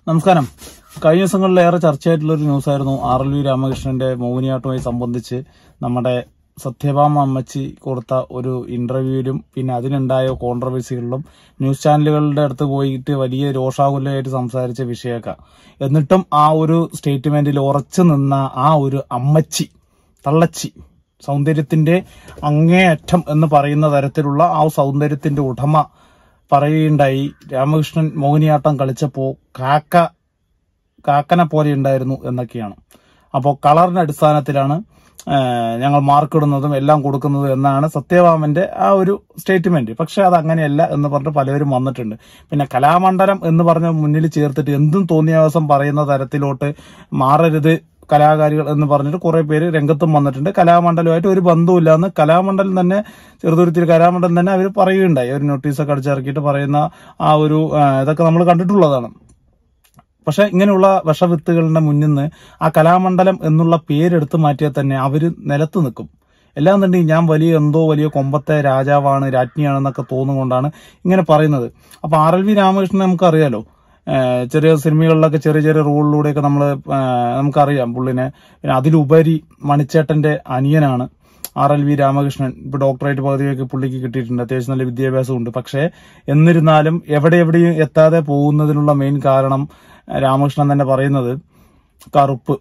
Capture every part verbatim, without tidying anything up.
നമസ്കാരം. കഴിഞ്ഞ ദിവസങ്ങളിലേറെ ചർച്ചയായിട്ടുള്ള ഒരു ന്യൂസായിരുന്നു ആർ എൽ വി രാമകൃഷ്ണന്റെ മോഹിനിയാട്ടവുമായി സംബന്ധിച്ച് നമ്മുടെ സത്യഭാമ അമ്മച്ചി കൊടുത്ത ഒരു ഇന്റർവ്യൂവിലും പിന്നെ അതിനുണ്ടായ കോൺട്രവേഴ്സികളിലും ന്യൂസ് ചാനലുകളുടെ അടുത്ത് പോയിട്ട് വലിയ രോഷാകുലമായിട്ട് സംസാരിച്ച വിഷയമൊക്കെ. എന്നിട്ടും ആ ഒരു സ്റ്റേറ്റ്മെന്റിൽ ഉറച്ചു നിന്ന ആ ഒരു അമ്മച്ചി, തള്ളച്ചി, സൗന്ദര്യത്തിന്റെ അങ്ങേയറ്റം എന്ന് പറയുന്ന തരത്തിലുള്ള ആ സൗന്ദര്യത്തിന്റെ ഉടമ പറയുകയുണ്ടായി, രാമകൃഷ്ണൻ മോഹിനിയാട്ടം കളിച്ചപ്പോ കാക്ക കാക്കനെ പോലെ ഉണ്ടായിരുന്നു എന്നൊക്കെയാണ്. അപ്പോൾ കളറിന്റെ അടിസ്ഥാനത്തിലാണ് ഞങ്ങൾ മാർക്കിടുന്നതും എല്ലാം കൊടുക്കുന്നതും എന്നാണ് സത്യഭാമന്റെ ആ ഒരു സ്റ്റേറ്റ്മെന്റ്. പക്ഷെ അത് അങ്ങനെയല്ല എന്ന് പറഞ്ഞിട്ട് പലവരും വന്നിട്ടുണ്ട്. പിന്നെ കലാമണ്ഡലം എന്ന് പറഞ്ഞ മുന്നിൽ ചേർത്തിട്ട് എന്തും തോന്നിയ ദിവസം പറയുന്ന തരത്തിലോട്ട് മാറരുത് കലാകാരികൾ എന്ന് പറഞ്ഞിട്ട് കുറെ പേര് രംഗത്തും വന്നിട്ടുണ്ട്. കലാമണ്ഡലമായിട്ട് ഒരു ബന്ധവുമില്ല എന്ന് കലാമണ്ഡലം തന്നെ, ചെറുതുരുത്തിൽ കലാമണ്ഡലം തന്നെ അവർ പറയുകയുണ്ടായി. ഒരു നോട്ടീസൊക്കെ അടിച്ചിറക്കിയിട്ട് പറയുന്ന ആ ഒരു ഇതൊക്കെ നമ്മൾ കണ്ടിട്ടുള്ളതാണ്. പക്ഷെ ഇങ്ങനെയുള്ള വിഷവിത്തുകളുടെ മുന്നിൽ നിന്ന് ആ കലാമണ്ഡലം എന്നുള്ള പേരെടുത്ത് മാറ്റിയാൽ തന്നെ അവര് നിലത്ത് നിൽക്കും. എല്ലാം തന്നെ ഞാൻ വലിയ എന്തോ വലിയ കൊമ്പത്തെ രാജാവാണ്, രാജ്ഞിയാണെന്നൊക്കെ തോന്നുകൊണ്ടാണ് ഇങ്ങനെ പറയുന്നത്. അപ്പൊ ആർ എൽ വി രാമകൃഷ്ണൻ നമുക്കറിയാലോ, ചെറിയ സിനിമകളിലൊക്കെ ചെറിയ ചെറിയ റോളിലൂടെയൊക്കെ നമ്മൾ നമുക്കറിയാം പുള്ളിനെ. പിന്നെ അതിലുപരി മണിച്ചേട്ടന്റെ അനിയനാണ് ആർ എൽ വി രാമകൃഷ്ണൻ. ഇപ്പൊ ഡോക്ടറേറ്റ് പദവിയൊക്കെ പുള്ളിക്ക് കിട്ടിയിട്ടുണ്ട്, അത്യാവശ്യം നല്ല വിദ്യാഭ്യാസമുണ്ട്. പക്ഷെ എന്നിരുന്നാലും എവിടെ എവിടെയും എത്താതെ പോകുന്നതിനുള്ള മെയിൻ കാരണം രാമകൃഷ്ണൻ തന്നെ പറയുന്നത് കറുപ്പ്,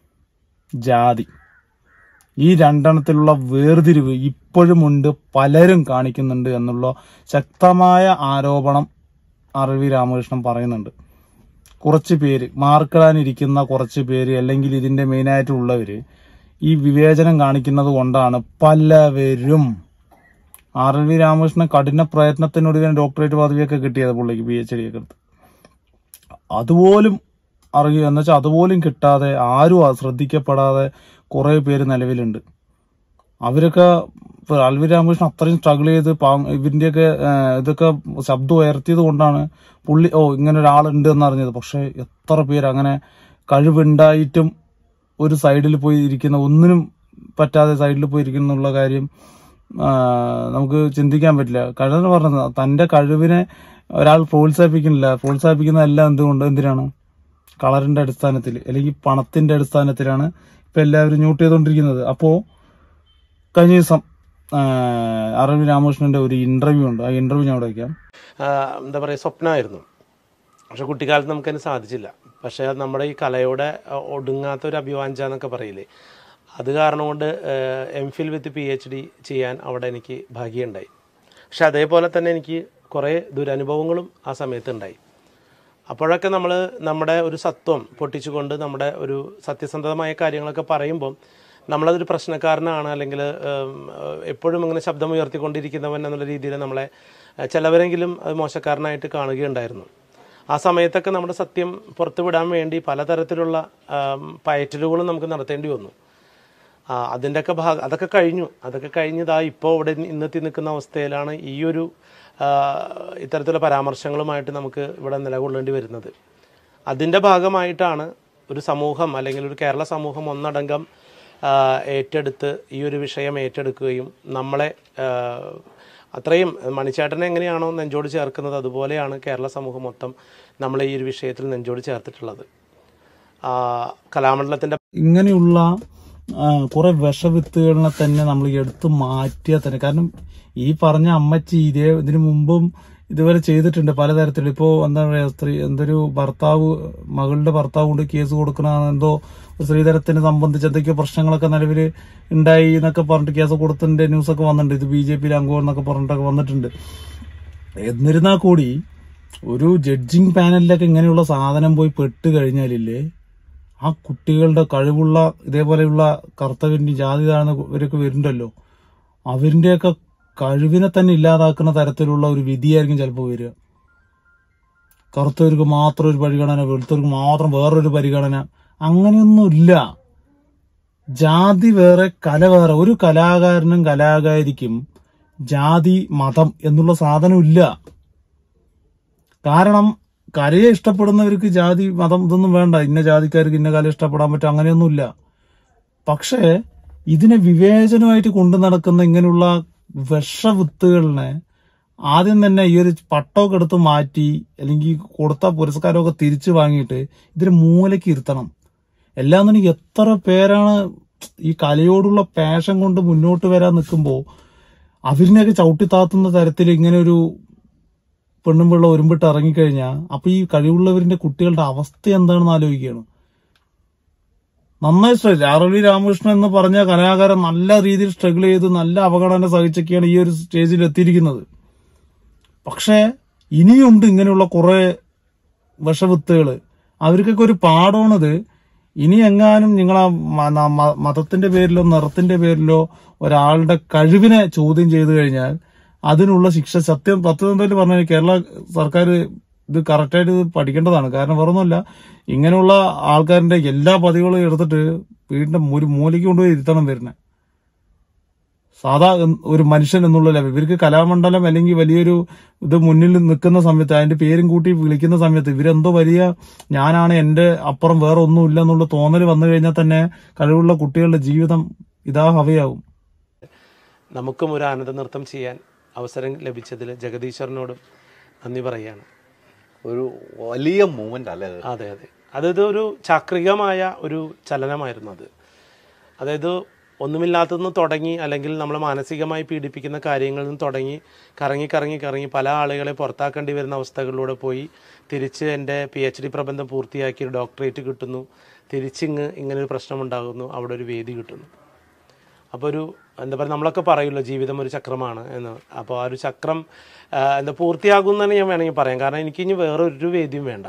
ജാതി, ഈ രണ്ടെണ്ണത്തിലുള്ള വേർതിരിവ് ഇപ്പോഴും ഉണ്ട്, പലരും കാണിക്കുന്നുണ്ട് എന്നുള്ള ശക്തമായ ആരോപണം ആർ എൽ വി രാമകൃഷ്ണൻ പറയുന്നുണ്ട്. കുറച്ച് പേര്, മാർക്കിടാനിരിക്കുന്ന കുറച്ച് പേര്, അല്ലെങ്കിൽ ഇതിന്റെ മെയിനായിട്ടുള്ളവര് ഈ വിവേചനം കാണിക്കുന്നത് കൊണ്ടാണ് പലവരും ആർ എൽ വി രാമകൃഷ്ണൻ കഠിന പ്രയത്നത്തിനൊടുവിൽ ഡോക്ടറേറ്റ് പദവിയൊക്കെ കിട്ടിയത് പുള്ളിക്ക്, പി എച്ച് ഡി ഒക്കെ എടുത്ത്. അതുപോലും അറിയുക എന്ന് വെച്ചാൽ അതുപോലും കിട്ടാതെ ആരും ശ്രദ്ധിക്കപ്പെടാതെ കുറെ പേര് നിലവിലുണ്ട്. അവരൊക്കെ ആർ എൽ വി രാമകൃഷ്ണൻ അത്രയും സ്ട്രഗിൾ ചെയ്ത് ഇവന്റെയൊക്കെ ഇതൊക്കെ ശബ്ദം ഉയർത്തിയത് കൊണ്ടാണ് പുള്ളി ഓ ഇങ്ങനെ ഒരാളുണ്ട് എന്നറിഞ്ഞത്. പക്ഷെ എത്ര പേര് അങ്ങനെ കഴിവുണ്ടായിട്ടും ഒരു സൈഡിൽ പോയി ഇരിക്കുന്ന, ഒന്നിനും പറ്റാതെ സൈഡിൽ പോയി ഇരിക്കുന്നുള്ള കാര്യം നമുക്ക് ചിന്തിക്കാൻ പറ്റില്ല. കഴിവ് പറഞ്ഞത് തന്റെ കഴിവിനെ ഒരാൾ പ്രോത്സാഹിപ്പിക്കുന്നില്ല. പ്രോത്സാഹിപ്പിക്കുന്നതെല്ലാം എന്തുകൊണ്ട്, എന്തിനാണ്? കളറിന്റെ അടിസ്ഥാനത്തിൽ അല്ലെങ്കിൽ പണത്തിന്റെ അടിസ്ഥാനത്തിലാണ് ഇപ്പൊ എല്ലാവരും ന്യൂട്ട് ചെയ്തുകൊണ്ടിരിക്കുന്നത്. അപ്പോ കഴിഞ്ഞ ദിവസം ആർ എൽ വി രാമകൃഷ്ണന്റെ ഒരു ഇന്റർവ്യൂ ഉണ്ട്. ആ ഇന്റർവ്യൂ ഞാൻ അവിടെ വയ്ക്കാം. എന്താ പറയുക, സ്വപ്നമായിരുന്നു. പക്ഷെ കുട്ടിക്കാലത്ത് നമുക്കതിന് സാധിച്ചില്ല. പക്ഷെ നമ്മുടെ ഈ കലയോടെ ഒടുങ്ങാത്ത ഒരു അഭിവാഞ്ച എന്നൊക്കെ പറയില്ലേ, അത് കാരണം കൊണ്ട് M Phil with P H D ചെയ്യാൻ അവിടെ എനിക്ക് ഭാഗ്യമുണ്ടായി. പക്ഷെ അതേപോലെ തന്നെ എനിക്ക് കുറേ ദുരനുഭവങ്ങളും ആ സമയത്ത് ഉണ്ടായി. അപ്പോഴൊക്കെ നമ്മൾ നമ്മുടെ ഒരു സത്വം പൊട്ടിച്ചുകൊണ്ട് നമ്മുടെ ഒരു സത്യസന്ധമായ കാര്യങ്ങളൊക്കെ പറയുമ്പം നമ്മളതൊരു പ്രശ്നക്കാരനാണ്, അല്ലെങ്കിൽ എപ്പോഴും ഇങ്ങനെ ശബ്ദം ഉയർത്തിക്കൊണ്ടിരിക്കുന്നവൻ എന്നുള്ള രീതിയിൽ നമ്മളെ ചിലവരെങ്കിലും അത് മോശക്കാരനായിട്ട് കാണുകയുണ്ടായിരുന്നു. ആ സമയത്തൊക്കെ നമ്മുടെ സത്യം പുറത്തു വിടാൻ വേണ്ടി പലതരത്തിലുള്ള പയറ്റലുകളും നമുക്ക് നടത്തേണ്ടി വന്നു. അതിൻ്റെയൊക്കെ ഭാഗം അതൊക്കെ കഴിഞ്ഞു. അതൊക്കെ കഴിഞ്ഞതാ ഇപ്പോൾ ഇവിടെ ഇന്നെത്തി നിൽക്കുന്ന അവസ്ഥയിലാണ് ഈ ഒരു ഇത്തരത്തിലുള്ള പരാമർശങ്ങളുമായിട്ട് നമുക്ക് ഇവിടെ നിലകൊള്ളേണ്ടി വരുന്നത്. അതിൻ്റെ ഭാഗമായിട്ടാണ് ഒരു സമൂഹം, അല്ലെങ്കിൽ ഒരു കേരള സമൂഹം ഒന്നടങ്കം ഏറ്റെടുത്ത് ഈ ഒരു വിഷയം ഏറ്റെടുക്കുകയും നമ്മളെ അത്രയും മണിച്ചേട്ടനെ എങ്ങനെയാണോ നെഞ്ചോട് ചേർക്കുന്നത് അതുപോലെയാണ് കേരള സമൂഹം മൊത്തം നമ്മളെ ഈ ഒരു വിഷയത്തിൽ നെഞ്ചോട് ചേർത്തിട്ടുള്ളത്. കലാമണ്ഡലത്തിന്റെ ഇങ്ങനെയുള്ള കുറെ വിഷവിത്തുകളിനെ തന്നെ നമ്മൾ എടുത്തു മാറ്റിയാൽ തന്നെ, കാരണം ഈ പറഞ്ഞ അമ്മച്ചി ഇതേ ഇതിനു മുമ്പും ഇതുവരെ ചെയ്തിട്ടുണ്ട് പലതരത്തിലും. ഇപ്പോ എന്താ പറയാ, സ്ത്രീ എന്തൊരു ഭർത്താവ്, മകളുടെ ഭർത്താവ് കൊണ്ട് കേസ് കൊടുക്കണ എന്തോ സ്ത്രീധനത്തിനെ സംബന്ധിച്ച് എന്തൊക്കെയോ പ്രശ്നങ്ങളൊക്കെ നിലവിൽ ഉണ്ടായി എന്നൊക്കെ പറഞ്ഞിട്ട് കേസ് കൊടുത്തതിന്റെ ന്യൂസൊക്കെ വന്നിട്ടുണ്ട്. ഇത് ബി ജെ പിയിൽ അംഗം എന്നൊക്കെ പറഞ്ഞിട്ടൊക്കെ വന്നിട്ടുണ്ട്. എന്നിരുന്നാൽ കൂടി ഒരു ജഡ്ജിങ് പാനലിലൊക്കെ ഇങ്ങനെയുള്ള സാധനം പോയി പെട്ട് കഴിഞ്ഞാലില്ലേ, ആ കുട്ടികളുടെ കഴിവുള്ള ഇതേപോലെയുള്ള കർത്തവ്യന്റെ ജാതി താഴ്ന്നവരൊക്കെ വരുന്നുണ്ടല്ലോ, അവരിന്റെയൊക്കെ കഴിവിനെ തന്നെ ഇല്ലാതാക്കുന്ന തരത്തിലുള്ള ഒരു വിധിയായിരിക്കും ചിലപ്പോൾ വരിക. കറുത്തവർക്ക് മാത്രം ഒരു പരിഗണന, വെളുത്തവർക്ക് മാത്രം വേറൊരു പരിഗണന, അങ്ങനെയൊന്നുമില്ല. ജാതി വേറെ, കല വേറെ. ഒരു കലാകാരനും കലാകാരിക്കും ജാതി, മതം എന്നുള്ള സാധനമില്ല. കാരണം കലയെ ഇഷ്ടപ്പെടുന്നവർക്ക് ജാതി, മതം ഇതൊന്നും വേണ്ട. ഇന്ന ജാതിക്കാർക്ക് ഇന്ന കല ഇഷ്ടപ്പെടാൻ പറ്റും, അങ്ങനെയൊന്നുമില്ല. പക്ഷേ ഇതിനെ വിവേചനമായിട്ട് കൊണ്ടു നടക്കുന്ന ഇങ്ങനെയുള്ള വിഷവിത്തുകളിനെ ആദ്യം തന്നെ ഈ ഒരു പട്ടമൊക്കെ എടുത്ത് മാറ്റി അല്ലെങ്കിൽ കൊടുത്ത പുരസ്കാരമൊക്കെ തിരിച്ചു വാങ്ങിയിട്ട് ഇതിന് മൂലയ്ക്ക് ഇരുത്തണം. എല്ലാന്നുണ്ടെങ്കിൽ എത്ര പേരാണ് ഈ കലയോടുള്ള പാഷൻ കൊണ്ട് മുന്നോട്ട് വരാൻ നിൽക്കുമ്പോൾ അവരിനെയൊക്കെ ചവിട്ടിത്താത്തുന്ന തരത്തിൽ ഇങ്ങനെ ഒരു പെണ്ണും പിള്ള ഒരുമ്പിട്ട് ഇറങ്ങിക്കഴിഞ്ഞാൽ അപ്പൊ ഈ കഴിവുള്ളവരിന്റെ കുട്ടികളുടെ അവസ്ഥ എന്താണെന്ന് ആലോചിക്കുകയാണ്. നന്നായി സ്ട്രഗിൾ ആർ എൽ വി രാമകൃഷ്ണൻ എന്ന് പറഞ്ഞ കലാകാരൻ നല്ല രീതിയിൽ സ്ട്രഗിൾ ചെയ്ത് നല്ല അവഗണന സഹിച്ചൊക്കെയാണ് ഈ ഒരു സ്റ്റേജിൽ എത്തിയിരിക്കുന്നത്. പക്ഷെ ഇനിയുണ്ട് ഇങ്ങനെയുള്ള കുറെ വിഷവിത്തുകള്. അവർക്കൊക്കെ ഒരു പാഠമാണിത്. ഇനി എങ്ങാനും നിങ്ങൾ ആ മതത്തിന്റെ പേരിലോ നിറത്തിന്റെ പേരിലോ ഒരാളുടെ കഴിവിനെ ചോദ്യം ചെയ്തു കഴിഞ്ഞാൽ അതിനുള്ള ശിക്ഷ സത്യം സത്യസന്ധമായിട്ട് പറഞ്ഞാൽ കേരള സർക്കാർ ഇത് കറക്റ്റായിട്ട് ഇത് പഠിക്കേണ്ടതാണ്. കാരണം വേറൊന്നുമല്ല, ഇങ്ങനെയുള്ള ആൾക്കാരുടെ എല്ലാ പതിവുകളും എടുത്തിട്ട് വീടിന്റെ ഒരു മൂലയ്ക്ക് കൊണ്ടുപോയി ഇരുത്തണം വരുന്നത്. സാധാ ഒരു മനുഷ്യൻ എന്നുള്ള ലെവൽ ഇവർക്ക് കലാമണ്ഡലം അല്ലെങ്കിൽ വലിയൊരു ഇത് മുന്നിൽ നിൽക്കുന്ന സമയത്ത് അതിന്റെ പേരും കൂട്ടി വിളിക്കുന്ന സമയത്ത് ഇവരെന്തോ വലിയ ഞാനാണ് എന്റെ അപ്പുറം വേറെ ഒന്നുമില്ല എന്നുള്ള തോന്നൽ വന്നു കഴിഞ്ഞാൽ തന്നെ കഴിവുള്ള കുട്ടികളുടെ ജീവിതം ഇതാ ഹവയാവും. നമുക്കും ഒരു ആനന്ദ നൃത്തം ചെയ്യാൻ അവസരം ലഭിച്ചതിൽ ജഗദീശ്വരനോടും നന്ദി പറയുകയാണ്. ഒരു വലിയ മൂവ്മെന്റ് അല്ലേ? അതെ അതെ അതായത് ഒരു ചാക്രികമായ ഒരു ചലനമായിരുന്നു അത്. അതായത് ഒന്നുമില്ലാത്തതെന്ന് തുടങ്ങി അല്ലെങ്കിൽ നമ്മളെ മാനസികമായി പീഡിപ്പിക്കുന്ന കാര്യങ്ങളിൽ നിന്ന് തുടങ്ങി കറങ്ങി കറങ്ങി കറങ്ങി പല ആളുകളെ പുറത്താക്കേണ്ടി വരുന്ന അവസ്ഥകളിലൂടെ പോയി തിരിച്ച് എൻ്റെ പി എച്ച് ഡി പ്രബന്ധം പൂർത്തിയാക്കി ഒരു ഡോക്ടറേറ്റ് കിട്ടുന്നു. തിരിച്ചിങ്ങ് ഇങ്ങനൊരു പ്രശ്നമുണ്ടാകുന്നു, അവിടെ ഒരു വേദി കിട്ടുന്നു. അപ്പോൾ ഒരു എന്താ പറയുക, നമ്മളൊക്കെ പറയുമല്ലോ ജീവിതം ഒരു ചക്രമാണ് എന്ന്. അപ്പോൾ ആ ഒരു ചക്രം എന്താ പൂർത്തിയാകും തന്നെ ഞാൻ വേണമെങ്കിൽ പറയാം. കാരണം എനിക്ക് ഇനി വേറൊരു വേദിയും വേണ്ട,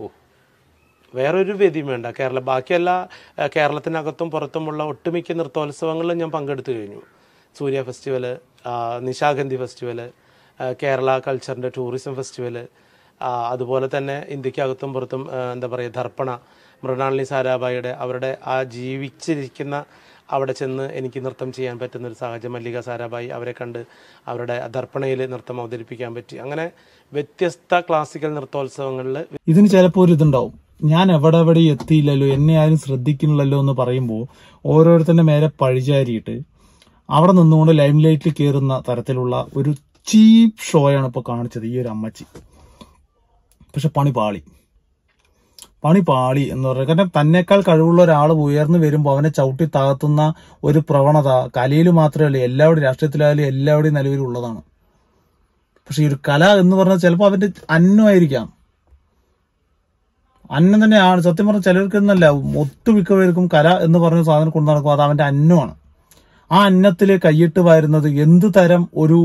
വേറൊരു വേദിയും വേണ്ട. കേരള ബാക്കിയെല്ലാ കേരളത്തിനകത്തും പുറത്തുമുള്ള ഒട്ടുമിക്ക നൃത്തോത്സവങ്ങളിലും ഞാൻ പങ്കെടുത്തു കഴിഞ്ഞു. സൂര്യ ഫെസ്റ്റിവൽ, നിശാഗന്ധി ഫെസ്റ്റിവൽ, കേരള കൾച്ചറിൻ്റെ ടൂറിസം ഫെസ്റ്റിവൽ, അതുപോലെ തന്നെ ഇന്ത്യക്കകത്തും പുറത്തും എന്താ പറയുക ദർപ്പണ, മൃണാളിനി സാരാഭായിയുടെ അവരുടെ ആ ജീവിച്ചിരിക്കുന്ന അവിടെ ചെന്ന് എനിക്ക് നൃത്തം ചെയ്യാൻ പറ്റുന്നൊരു സാഹചര്യം, മല്ലിക സാരാഭായി അവരെ കണ്ട് അവരുടെ ദർപ്പണയിൽ നൃത്തം അവതരിപ്പിക്കാൻ പറ്റി. അങ്ങനെ വ്യത്യസ്ത ക്ലാസിക്കൽ നൃത്തോത്സവങ്ങളിൽ ഇതിന് ചിലപ്പോൾ ഒരു ഇതുണ്ടാവും, ഞാൻ എവിടെ എവിടെ എത്തിയില്ലല്ലോ, എന്നെ ആരും ശ്രദ്ധിക്കുന്നില്ലല്ലോ എന്ന് പറയുമ്പോൾ ഓരോരുത്തരുടെ മേലെ പഴിചാരിയിട്ട് അവിടെ നിന്നുകൊണ്ട് ലൈം ലൈറ്റിൽ കയറുന്ന തരത്തിലുള്ള ഒരു ചീപ്പ് ഷോയാണ് ഇപ്പോൾ കാണിച്ചത് ഈ ഒരു അമ്മച്ചി. പക്ഷെ പണി പാളി പണി പാളി എന്ന് പറയുന്നത്. കാരണം തന്നെക്കാൾ കഴിവുള്ള ഒരാൾ ഉയർന്നു വരുമ്പോൾ അവനെ ചവിട്ടി താഴ്ത്തുന്ന ഒരു പ്രവണത കലയിൽ മാത്രമല്ല എല്ലാവരുടെയും രാഷ്ട്രീയത്തിലായാലും എല്ലാവരുടെയും നിലവിലുള്ളതാണ്. പക്ഷെ ഈ ഒരു കല എന്ന് പറഞ്ഞാൽ ചിലപ്പോൾ അവന്റെ അന്നമായിരിക്കാം, അന്നം തന്നെയാണ്. സത്യം പറഞ്ഞാൽ ചിലർക്ക് എന്നല്ല ഒട്ടുമിക്കവർക്കും കല എന്ന് പറഞ്ഞ സാധനം കൊണ്ടു നടക്കും, അത് അവന്റെ അന്നമാണ്. ആ അന്നത്തിൽ കൈയിട്ട് വരുന്നത് എന്ത് തരം ഒരു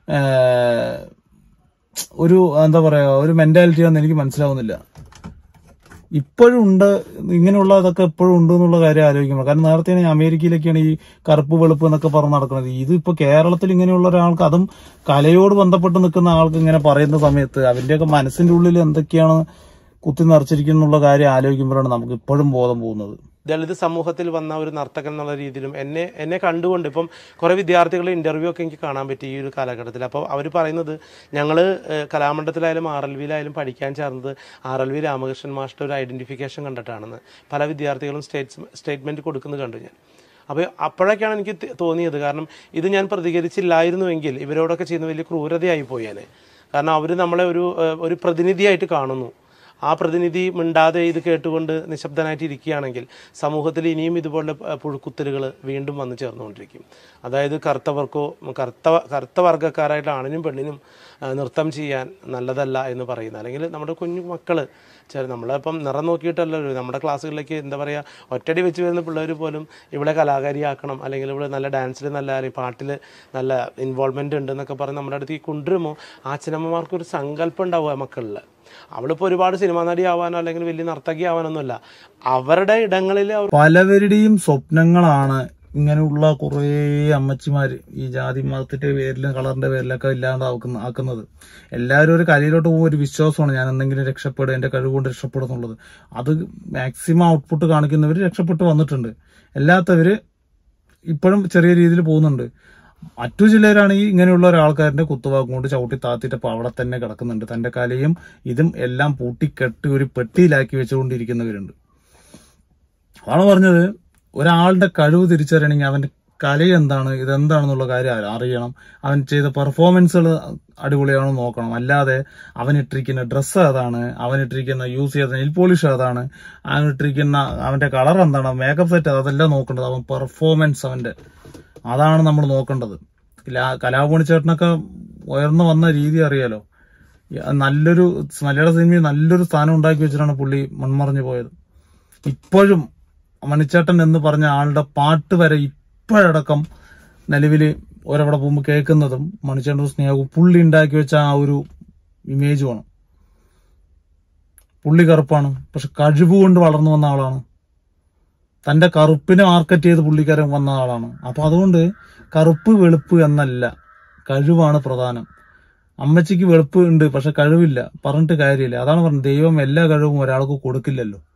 ഒരു എന്താ പറയാ ഒരു മെന്റാലിറ്റിയാണെന്ന് എനിക്ക് മനസ്സിലാവുന്നില്ല. ഇപ്പോഴും ഉണ്ട് ഇങ്ങനെയുള്ള ഇതൊക്കെ ഇപ്പോഴും ഉണ്ട് എന്നുള്ള കാര്യം ആലോചിക്കുമ്പോൾ. കാരണം നേരത്തെ അമേരിക്കയിലൊക്കെയാണ് ഈ കറുപ്പ് വെളുപ്പ് എന്നൊക്കെ പറഞ്ഞ് നടക്കുന്നത്. ഇതിപ്പോ കേരളത്തിൽ ഇങ്ങനെയുള്ള ഒരാൾക്ക്, അതും കലയോട് ബന്ധപ്പെട്ട് നിൽക്കുന്ന ആൾക്ക് ഇങ്ങനെ പറയുന്ന സമയത്ത് അവന്റെയൊക്കെ മനസ്സിന്റെ ഉള്ളിൽ എന്തൊക്കെയാണ് കുത്തി നിറച്ചിരിക്കുന്നുള്ള കാര്യം ആലോചിക്കുമ്പോഴാണ് നമുക്ക് ഇപ്പോഴും ബോധം പോകുന്നത്. ദളിത് സമൂഹത്തിൽ വന്ന ഒരു നർത്തകൻ എന്നുള്ള രീതിയിലും എന്നെ എന്നെ കണ്ടുകൊണ്ട് ഇപ്പം കുറേ വിദ്യാർത്ഥികളുടെ ഇൻ്റർവ്യൂ ഒക്കെ എനിക്ക് കാണാൻ പറ്റി ഈ ഒരു കാലഘട്ടത്തിൽ. അപ്പോൾ അവർ പറയുന്നത് ഞങ്ങൾ കലാമണ്ഡലത്തിലായാലും ആർ എൽ വിയിലായാലും പഠിക്കാൻ ചേർന്നത് R L V Ramakrishnan master ഒരു ഐഡൻറ്റിഫിക്കേഷൻ കണ്ടിട്ടാണെന്ന് പല വിദ്യാർത്ഥികളും സ്റ്റേറ്റ് സ്റ്റേറ്റ്മെൻറ്റ് കൊടുക്കുന്നത് കണ്ടു ഞാൻ. അപ്പോൾ അപ്പോഴൊക്കെയാണ് എനിക്ക് തോന്നിയത്, കാരണം ഇത് ഞാൻ പ്രതികരിച്ചില്ലായിരുന്നുവെങ്കിൽ ഇവരോടൊക്കെ ചെയ്യുന്ന വലിയ ക്രൂരതയായി പോയേനെ. കാരണം അവർ നമ്മളെ ഒരു ഒരു പ്രതിനിധിയായിട്ട് കാണുന്നു. ആ പ്രതിനിധി മിണ്ടാതെ ഇത് കേട്ടുകൊണ്ട് നിശബ്ദനായിട്ട് ഇരിക്കുകയാണെങ്കിൽ സമൂഹത്തിൽ ഇനിയും ഇതുപോലെ പുഴുക്കുത്തലുകൾ വീണ്ടും വന്നു ചേർന്നുകൊണ്ടിരിക്കും. അതായത് കറുത്തവർക്കോ കറുത്ത കറുത്ത വർഗ്ഗക്കാരായിട്ട് ആണിനും പെണ്ണിനും നൃത്തം ചെയ്യാൻ നല്ലതല്ല എന്ന് പറയുന്ന, അല്ലെങ്കിൽ നമ്മുടെ കുഞ്ഞു മക്കൾ ചില നമ്മളിപ്പം നിറം നോക്കിയിട്ടല്ലോ നമ്മുടെ ക്ലാസ്സുകളിലേക്ക് എന്താ പറയുക ഒറ്റടി വെച്ച് വരുന്ന പിള്ളേർ പോലും ഇവിടെ കലാകാരിയാക്കണം, അല്ലെങ്കിൽ ഇവിടെ നല്ല ഡാൻസിൽ നല്ല അല്ലെങ്കിൽ പാട്ടിൽ നല്ല ഇൻവോൾവ്മെൻ്റ് ഉണ്ട് എന്നൊക്കെ പറഞ്ഞ് നമ്മുടെ അടുത്ത് ഈ കൊണ്ടുവരുമ്പോൾ ആ അച്ഛനമ്മമാർക്കൊരു സങ്കല്പം ഉണ്ടാവുക മക്കളിൽ. അവളിപ്പോൾ ഒരുപാട് സിനിമാ നടി ആവാനോ അല്ലെങ്കിൽ വലിയ നർത്തകി ആവാനൊന്നുമല്ല, അവരുടെ ഇടങ്ങളിൽ പലവരുടെയും സ്വപ്നങ്ങളാണ് ഇങ്ങനെയുള്ള കുറേ അമ്മച്ചിമാര് ഈ ജാതി മതത്തിന്റെ പേരിലും കളറിന്റെ പേരിലൊക്കെ ഇല്ലാണ്ടാക്കുന്ന ആക്കുന്നത്. എല്ലാവരും ഒരു കലയിലോട്ട് പോകുമ്പോൾ ഒരു വിശ്വാസമാണ് ഞാൻ എന്തെങ്കിലും രക്ഷപ്പെടും, എന്റെ കഴിവ് കൊണ്ട് രക്ഷപ്പെടും എന്നുള്ളത്. അത് മാക്സിമം ഔട്ട്പുട്ട് കാണിക്കുന്നവർ രക്ഷപ്പെട്ട് വന്നിട്ടുണ്ട്, അല്ലാത്തവര് ഇപ്പോഴും ചെറിയ രീതിയിൽ പോകുന്നുണ്ട്. മറ്റു ചിലരാണ് ഈ ഇങ്ങനെയുള്ള ഒരാൾക്കാരുടെ കുത്തുവാക്കും കൊണ്ട് ചവിട്ടി താത്തിട്ടപ്പോൾ അവിടെ തന്നെ കിടക്കുന്നുണ്ട്. തന്റെ കലയും ഇതും എല്ലാം പൂട്ടിക്കെട്ടി ഒരു പെട്ടിയിലാക്കി വെച്ചുകൊണ്ടിരിക്കുന്നവരുണ്ട്. അതാണ് പറഞ്ഞത്, ഒരാളുടെ കഴിവ് തിരിച്ചറിയണമെങ്കിൽ അവന്റെ കല എന്താണ്, ഇതെന്താണെന്നുള്ള കാര്യം അറിയണം. അവൻ ചെയ്ത പെർഫോമൻസുകൾ അടിപൊളിയാണോ നോക്കണം. അല്ലാതെ അവനിട്ടിരിക്കുന്ന ഡ്രസ്സ് ഏതാണ്, അവനിട്ടിരിക്കുന്ന യൂസ് ചെയ്ത നെയിൽ പോളിഷ് ഏതാണ്, അവനിട്ടിരിക്കുന്ന അവന്റെ കളർ എന്താണ്, മേക്കപ്പ് സെറ്റ്, അതെല്ലാം നോക്കേണ്ടത് അവൻ പെർഫോമൻസ് അവന്റെ, അതാണ് നമ്മൾ നോക്കേണ്ടത്. കലാഭവൻ ചേട്ടനൊക്കെ ഉയർന്നു വന്ന രീതി അറിയാലോ. നല്ലൊരു മലയാള സിനിമയിൽ നല്ലൊരു സ്ഥാനം ഉണ്ടാക്കി വെച്ചിട്ടാണ് പുള്ളി മൺമറഞ്ഞു പോയത്. ഇപ്പോഴും മണിച്ചേട്ടൻ എന്ന് പറഞ്ഞ ആളുടെ പാട്ട് വരെ ഇപ്പോഴടക്കം നിലവിൽ ഒരവിടെ പോകുമ്പോൾ കേൾക്കുന്നതും മണിച്ചേട്ടൻ സ്നേഹവും പുള്ളി ഉണ്ടാക്കി വെച്ച ആ ഒരു ഇമേജുമാണ്. പുള്ളി കറുപ്പാണ്, പക്ഷെ കഴിവ് കൊണ്ട് വളർന്നു വന്ന ആളാണ്. തന്റെ കറുപ്പിനെ മാർക്കറ്റ് ചെയ്ത് പുള്ളിക്കാരൻ വന്ന ആളാണ്. അപ്പൊ അതുകൊണ്ട് കറുപ്പ് വെളുപ്പ് എന്നല്ല, കഴിവാണ് പ്രധാനം. അമ്മച്ചിക്ക് വെളുപ്പ് ഉണ്ട്, പക്ഷെ കഴിവില്ല, പറഞ്ഞിട്ട് കാര്യമില്ല. അതാണ് പറഞ്ഞത്, ദൈവം എല്ലാ കഴിവും ഒരാൾക്ക് കൊടുക്കില്ലല്ലോ.